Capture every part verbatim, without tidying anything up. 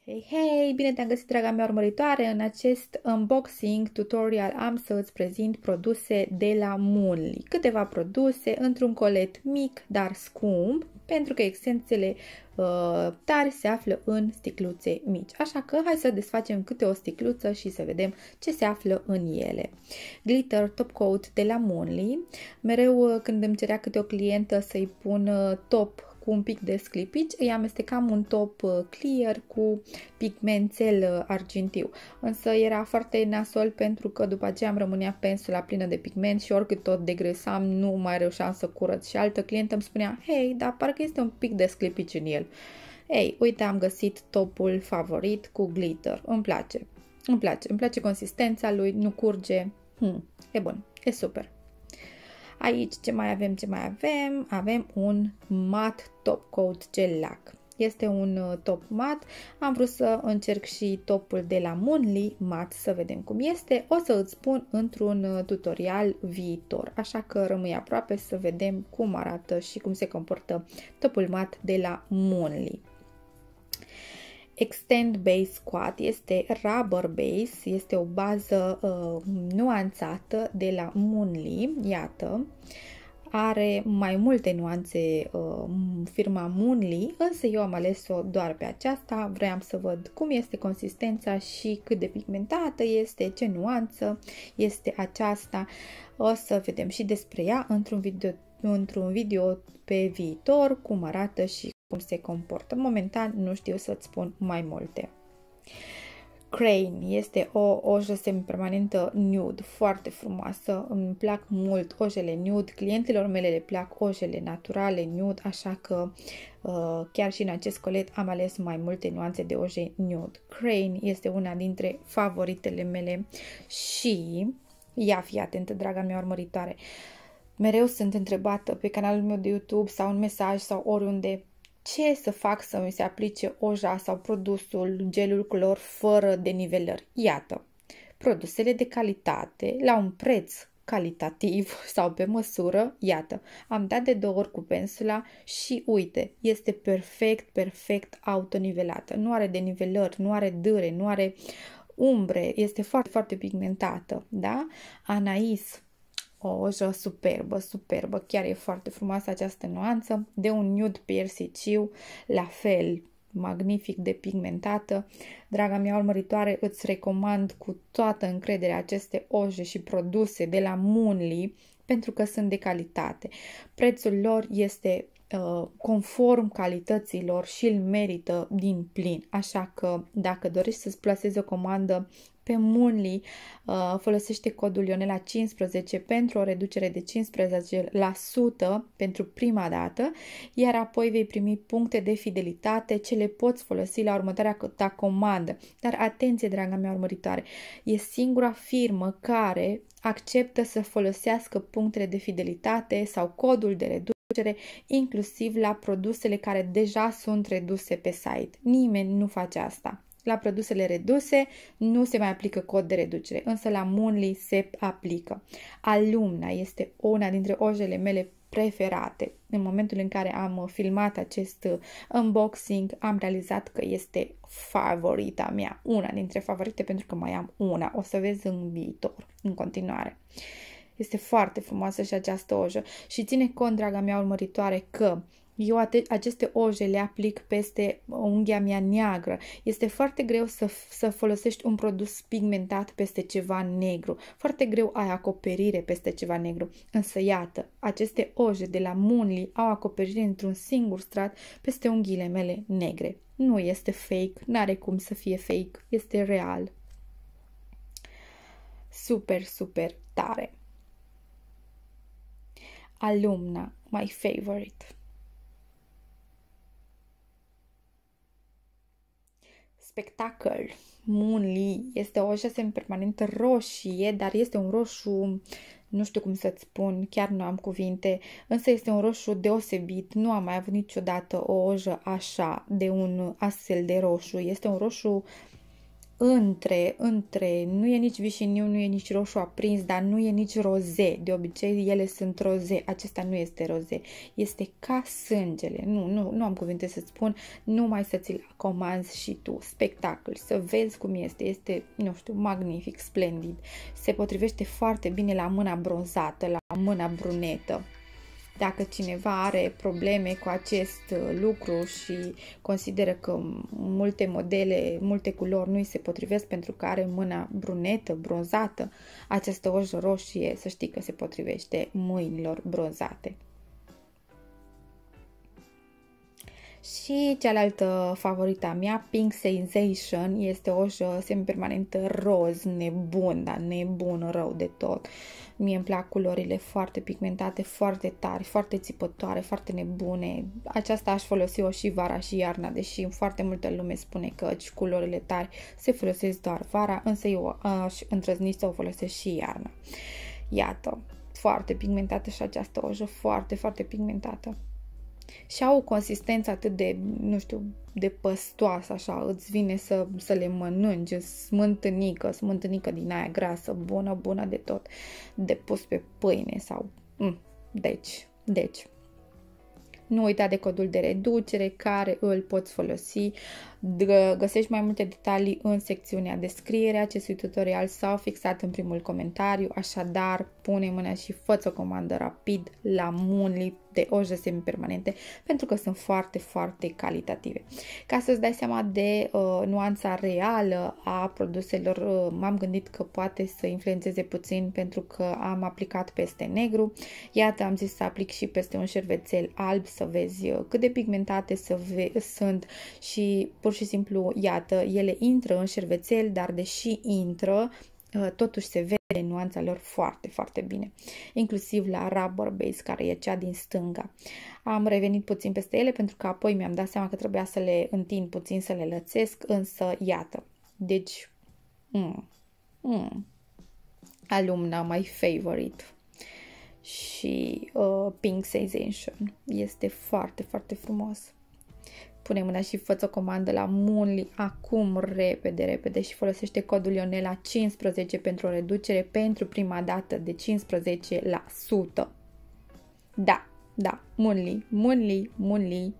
Hei, hei! Bine te-am găsit, draga mea urmăritoare! În acest unboxing tutorial am să îți prezint produse de la Mounli. Câteva produse într-un colet mic, dar scump, pentru că esențele uh, tari se află în sticluțe mici. Așa că hai să desfacem câte o sticluță și să vedem ce se află în ele. Glitter Top Coat de la Mounli. Mereu când îmi cerea câte o clientă să-i pun top cu un pic de sclipici, îi amestecam un top clear cu pigmentel argintiu. Însă era foarte nasol pentru că după aceea îmi rămânea pensula plină de pigment și oricât tot degresam, nu mai reușeam să curăț. Și altă clientă îmi spunea: hei, dar parcă este un pic de sclipici în el. Ei, uite, am găsit topul favorit cu glitter. Îmi place. Îmi place. Îmi place consistența lui, nu curge. Hmm, e bun. E super. Aici ce mai avem, ce mai avem? Avem un mat top coat gel lac. Este un top mat. Am vrut să încerc și topul de la Mounli mat să vedem cum este. O să îți spun într-un tutorial viitor. Așa că rămâi aproape să vedem cum arată și cum se comportă topul mat de la Mounli. Extend Base Quad este rubber base, este o bază uh, nuanțată de la Mounli, iată, are mai multe nuanțe uh, firma Mounli, însă eu am ales-o doar pe aceasta, vreau să văd cum este consistența și cât de pigmentată este, ce nuanță este aceasta, o să vedem și despre ea într-un video, într-un video pe viitor, cum arată și cum se comportă. Momentan nu știu să-ți spun mai multe. Crane este o ojă semipermanentă nude, foarte frumoasă, îmi plac mult ojele nude, clientelor mele le plac ojele naturale nude, așa că uh, chiar și în acest colet am ales mai multe nuanțe de oje nude. Crane este una dintre favoritele mele și ia fi atentă, draga mea urmăritoare, mereu sunt întrebată pe canalul meu de YouTube sau un mesaj sau oriunde ce să fac să mi se aplice oja sau produsul, gelul clor fără denivelări. Iată, produsele de calitate la un preț calitativ sau pe măsură, iată, am dat de două ori cu pensula și uite, este perfect, perfect autonivelată. Nu are denivelări, nu are dâre, nu are umbre, este foarte, foarte pigmentată, da? Anais. O ojă superbă, superbă, chiar e foarte frumoasă această nuanță, de un nude piersiciu, la fel, magnific de pigmentată. Draga mea urmăritoare, îți recomand cu toată încrederea aceste oje și produse de la Mounli, pentru că sunt de calitate. Prețul lor este uh, conform calităților și îl merită din plin, așa că dacă dorești să-ți plasezi o comandă pe Mounli, uh, folosește codul Ionela cincisprezece pentru o reducere de cincisprezece la sută pentru prima dată, iar apoi vei primi puncte de fidelitate ce le poți folosi la următoarea ta comandă. Dar atenție, draga mea urmăritoare, e singura firmă care acceptă să folosească punctele de fidelitate sau codul de reducere inclusiv la produsele care deja sunt reduse pe site. Nimeni nu face asta. La produsele reduse nu se mai aplică cod de reducere, însă la Mounli se aplică. Alumna este una dintre ojele mele preferate. În momentul în care am filmat acest unboxing, am realizat că este favorita mea, una dintre favorite, pentru că mai am una. O să vezi în viitor, în continuare. Este foarte frumoasă și această ojă și ține cont, draga mea urmăritoare, că eu aceste oje le aplic peste unghia mea neagră. Este foarte greu să, să folosești un produs pigmentat peste ceva negru. Foarte greu ai acoperire peste ceva negru. Însă iată, aceste oje de la Mounli au acoperire într-un singur strat peste unghiile mele negre. Nu este fake, n-are cum să fie fake, este real. Super, super tare. Alumna, my favorite. Spectacol Mounli este o ojă semipermanentă roșie, dar este un roșu, nu știu cum să-ți spun, chiar nu am cuvinte, însă este un roșu deosebit, nu am mai avut niciodată o ojă așa, de un astfel de roșu, este un roșu între, între, nu e nici vișiniu, nu e nici roșu aprins, dar nu e nici roze. De obicei ele sunt roze, acesta nu este roze, este ca sângele. Nu, nu, nu am cuvinte să spun, numai să ți-l comanzi și tu. Spectacol, să vezi cum este, este, nu știu, magnific, splendid. Se potrivește foarte bine la mâna bronzată, la mâna brunetă. Dacă cineva are probleme cu acest lucru și consideră că multe modele, multe culori nu îi se potrivesc pentru că are mâna brunetă, bronzată, această ojă roșie, să știi că se potrivește mâinilor bronzate. Și cealaltă favorita mea, Pink Sensation, este o ojă semipermanentă roz, nebun, dar nebun rău de tot. Mie îmi plac culorile foarte pigmentate, foarte tari, foarte țipătoare, foarte nebune. Aceasta aș folosi-o și vara și iarna, deși foarte multă lume spune că culorile tari se folosesc doar vara, însă eu aș îndrăzni să o folosesc și iarna. Iată, foarte pigmentată și această ojă, foarte, foarte pigmentată. Și au o consistență atât de, nu știu, de păstoasă, așa, îți vine să, să le mănânci, smântânică, smântânică din aia grasă, bună, bună de tot, de pus pe pâine sau, mm, deci, deci. Nu uita de codul de reducere care îl poți folosi. Găsești mai multe detalii în secțiunea descriere acestui tutorial sau fixat în primul comentariu, așadar pune mâna și fă-ți o comandă rapid la Mounli de oje semipermanente pentru că sunt foarte, foarte calitative. Ca să-ți dai seama de uh, nuanța reală a produselor, uh, m-am gândit că poate să influențeze puțin pentru că am aplicat peste negru. Iată, am zis să aplic și peste un șervețel alb să vezi cât de pigmentate să sunt și pur și simplu, iată, ele intră în șervețel, dar deși intră, totuși se vede nuanța lor foarte, foarte bine. Inclusiv la rubber base, care e cea din stânga. Am revenit puțin peste ele pentru că apoi mi-am dat seama că trebuia să le întind puțin, să le lățesc, însă iată. Deci, mm, mm, alumna my favorite. Și uh, Pink Sensation este foarte, foarte frumos. Pune mâna și fă-ți o comandă la Mounli acum, repede, repede și folosește codul Ionela cincisprezece pentru o reducere pentru prima dată de cincisprezece la sută. Da, da, Mounli, Mounli, Mounli,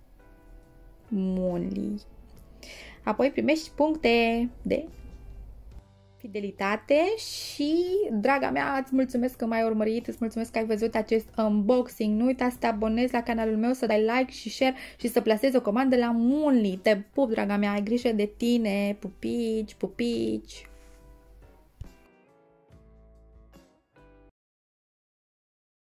Mounli. Apoi primești puncte de fidelitate și, draga mea, îți mulțumesc că m-ai urmărit, îți mulțumesc că ai văzut acest unboxing. Nu uita să te abonezi la canalul meu, să dai like și share și să plasezi o comandă la Mounli. Te pup, draga mea, ai grijă de tine, pupici, pupici!